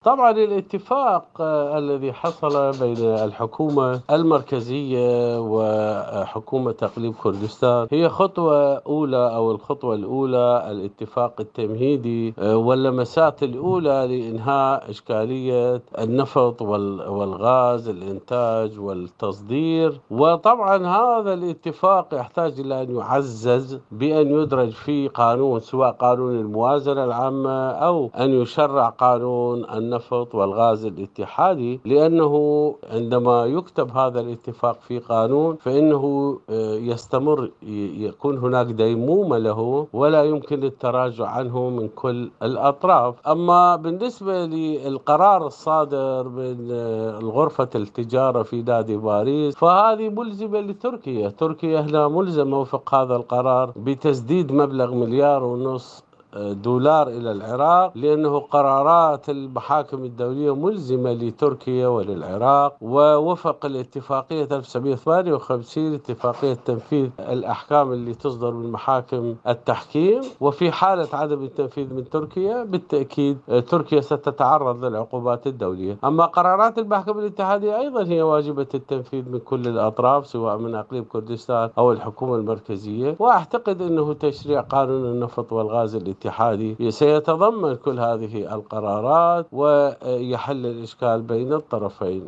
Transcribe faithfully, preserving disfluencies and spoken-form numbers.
طبعا الاتفاق آه، الذي حصل بين الحكومة المركزية وحكومة إقليم كردستان هي خطوة أولى، أو الخطوة الأولى، الاتفاق التمهيدي آه، واللمسات الأولى لإنهاء إشكالية النفط وال- والغاز، الإنتاج والتصدير. وطبعا هذا الاتفاق يحتاج إلى أن يعزز بأن يدرج في قانون، سواء قانون الموازنة العامة أو أن يشرع قانون النفط والغاز الاتحادي، لأنه عندما يكتب هذا الاتفاق في قانون فإنه آه، يستمر، ي- يكون هناك ديمومة له ولا يمكن التراجع عنه من كل الأطراف. أما بالنسبة للقرار الصادر من آه، غرفة التجارة في نادي باريس، فهذه ملزمة لتركيا. تركيا هنا ملزمة وفق هذا القرار بتسديد مبلغ مليار ونص دولار إلى العراق، لأنه قرارات المحاكم الدولية ملزمة لتركيا وللعراق، ووفق الاتفاقية ألف وتسعمئة وثمانية وخمسين اتفاقية تنفيذ الأحكام اللي تصدر من محاكم التحكيم. وفي حالة عدم التنفيذ من تركيا بالتأكيد تركيا ستتعرض للعقوبات الدولية. أما قرارات المحكمة الاتحادية أيضا هي واجبة التنفيذ من كل الأطراف، سواء من أقليم كردستان أو الحكومة المركزية. وأعتقد أنه تشريع قانون النفط والغاز الاتحادي سيتضمن كل هذه القرارات ويحل الإشكال بين الطرفين.